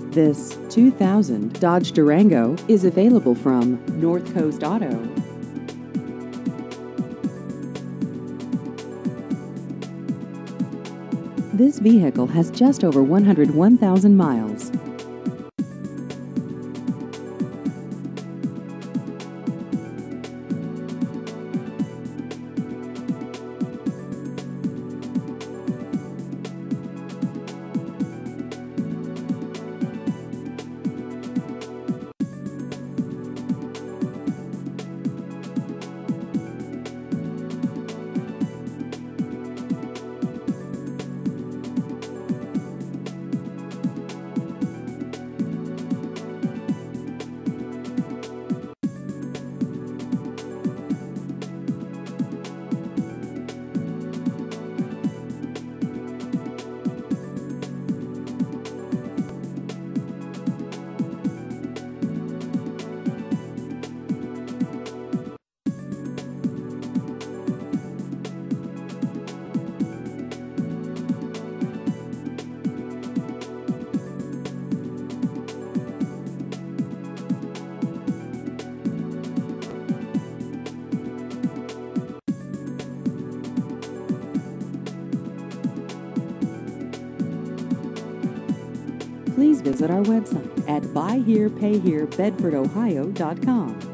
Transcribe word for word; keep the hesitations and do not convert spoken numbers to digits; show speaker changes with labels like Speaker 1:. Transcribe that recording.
Speaker 1: This two thousand Dodge Durango is available from North Coast Auto. This vehicle has just over one hundred one thousand miles. Please visit our website at buy here pay here bedford ohio dot com.